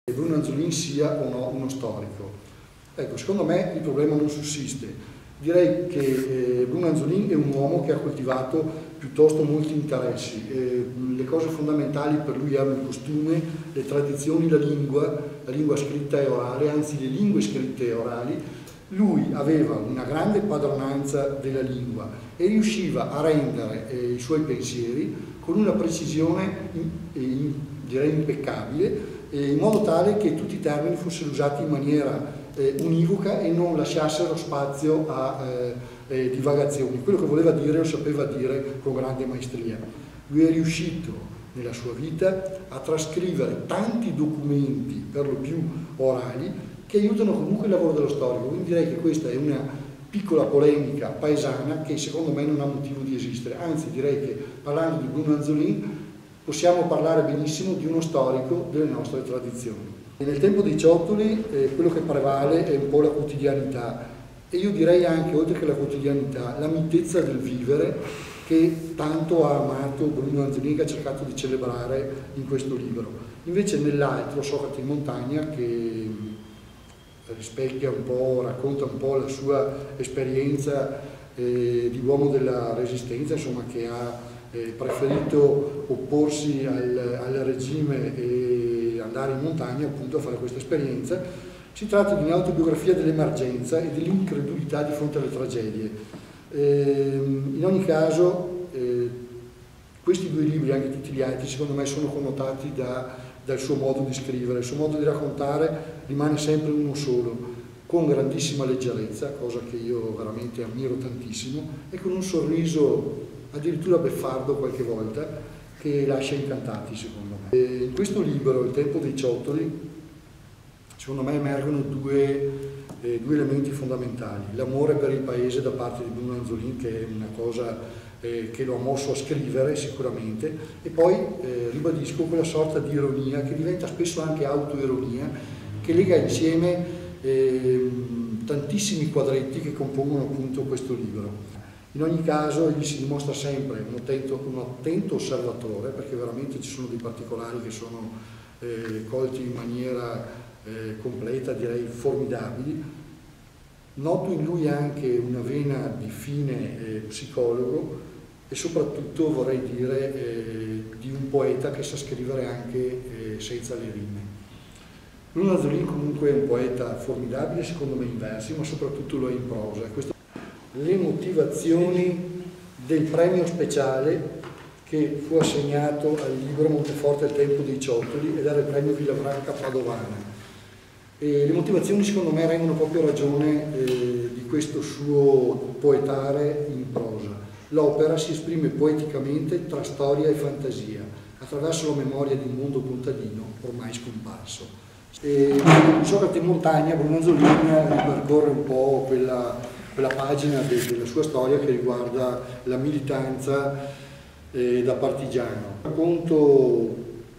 Bruno Anzolin sia o no uno storico. Ecco, secondo me il problema non sussiste. Direi che Bruno Anzolin è un uomo che ha coltivato piuttosto molti interessi. Le cose fondamentali per lui erano il costume, le tradizioni, la lingua scritta e orale, anzi le lingue scritte e orali. Lui aveva una grande padronanza della lingua e riusciva a rendere i suoi pensieri con una precisione direi impeccabile, in modo tale che tutti i termini fossero usati in maniera univoca e non lasciassero spazio a divagazioni. Quello che voleva dire lo sapeva dire con grande maestria. Lui è riuscito nella sua vita a trascrivere tanti documenti, per lo più orali, che aiutano comunque il lavoro dello storico. Quindi direi che questa è una piccola polemica paesana che secondo me non ha motivo di esistere. Anzi, direi che parlando di Bruno Anzolin possiamo parlare benissimo di uno storico delle nostre tradizioni. E nel tempo dei ciottoli quello che prevale è un po' la quotidianità e io direi anche, oltre che la quotidianità, la mitezza del vivere che tanto ha amato Bruno Anzolin, che ha cercato di celebrare in questo libro. Invece nell'altro, Socrate in montagna, che rispecchia un po', racconta un po' la sua esperienza di uomo della Resistenza, insomma, che ha preferito opporsi al regime e andare in montagna appunto a fare questa esperienza. Si tratta di un'autobiografia dell'emergenza e dell'incredulità di fronte alle tragedie. In ogni caso questi due libri, anche tutti gli altri, secondo me sono connotati dal suo modo di scrivere. Il suo modo di raccontare rimane sempre uno solo, con grandissima leggerezza, cosa che io veramente ammiro tantissimo, e con un sorriso addirittura beffardo qualche volta, che lascia incantati secondo me. In questo libro, Il tempo dei ciottoli, secondo me emergono due elementi fondamentali: l'amore per il paese da parte di Bruno Anzolin, che è una cosa che lo ha mosso a scrivere sicuramente, e poi ribadisco quella sorta di ironia che diventa spesso anche autoironia, che lega insieme tantissimi quadretti che compongono appunto questo libro. In ogni caso egli si dimostra sempre un attento osservatore, perché veramente ci sono dei particolari che sono colti in maniera completa, direi formidabili. Noto in lui anche una vena di fine psicologo e soprattutto, vorrei dire, di un poeta che sa scrivere anche senza le rime. Bruno Anzolin comunque è un poeta formidabile, secondo me in versi, ma soprattutto lo è in prosa. Le motivazioni del premio speciale che fu assegnato al libro Monteforte Il tempo dei ciottoli ed era il premio Villafranca Padovana. E le motivazioni secondo me rendono proprio ragione di questo suo poetare in prosa. L'opera si esprime poeticamente tra storia e fantasia, attraverso la memoria di un mondo contadino ormai scomparso. Socrate in montagna, Bruno Anzolin ripercorre un po' quella pagina della sua storia che riguarda la militanza da partigiano. Racconto,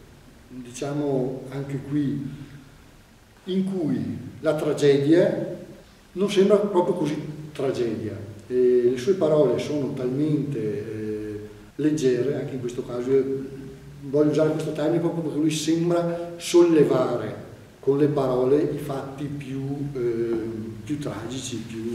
diciamo anche qui, in cui la tragedia non sembra proprio così tragedia. Le sue parole sono talmente leggere, anche in questo caso voglio usare questo termine proprio perché lui sembra sollevare con le parole i fatti più tragici,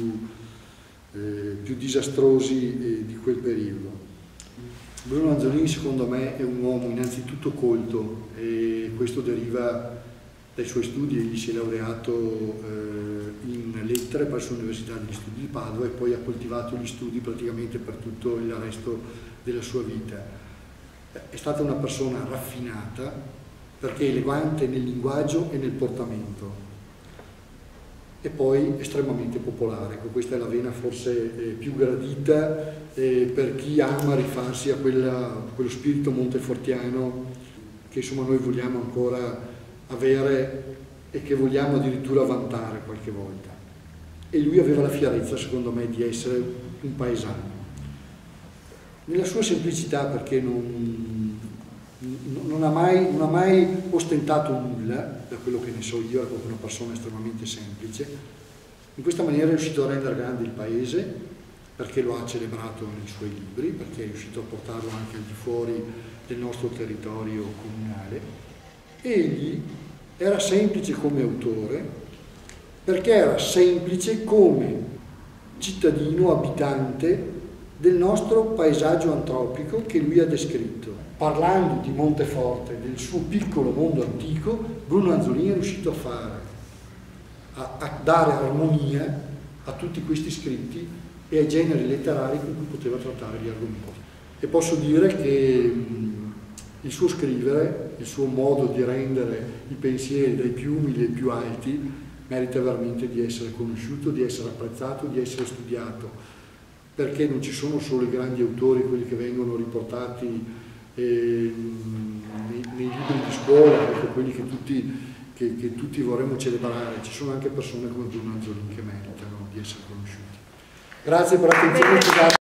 più disastrosi di quel periodo. Bruno Anzolin secondo me è un uomo innanzitutto colto, e questo deriva dai suoi studi. Egli si è laureato in lettere presso l'Università degli Studi di Padova e poi ha coltivato gli studi praticamente per tutto il resto della sua vita. È stata una persona raffinata perché elegante nel linguaggio e nel portamento, e poi estremamente popolare. Questa è la vena forse più gradita per chi ama rifarsi a quello spirito montefortiano che insomma noi vogliamo ancora avere e che vogliamo addirittura vantare qualche volta. E lui aveva la fierezza, secondo me, di essere un paesano. Nella sua semplicità, perché non ha mai ostentato nulla, da quello che ne so io, era proprio una persona estremamente semplice. In questa maniera è riuscito a rendere grande il paese, perché lo ha celebrato nei suoi libri, perché è riuscito a portarlo anche al di fuori del nostro territorio comunale. Egli Era semplice come autore, perché era semplice come cittadino abitante del nostro paesaggio antropico che lui ha descritto. Parlando di Monteforte, del suo piccolo mondo antico, Bruno Anzolini è riuscito a fare, a dare armonia a tutti questi scritti e ai generi letterari con cui poteva trattare gli argomenti. E posso dire che il suo scrivere, il suo modo di rendere i pensieri dai più umili ai più alti, merita veramente di essere conosciuto, di essere apprezzato, di essere studiato, perché non ci sono solo i grandi autori, quelli che vengono riportati nei libri di scuola, ecco, quelli che tutti vorremmo celebrare, ci sono anche persone come Bruno Anzolini che meritano di essere conosciuti. Grazie per l'attenzione.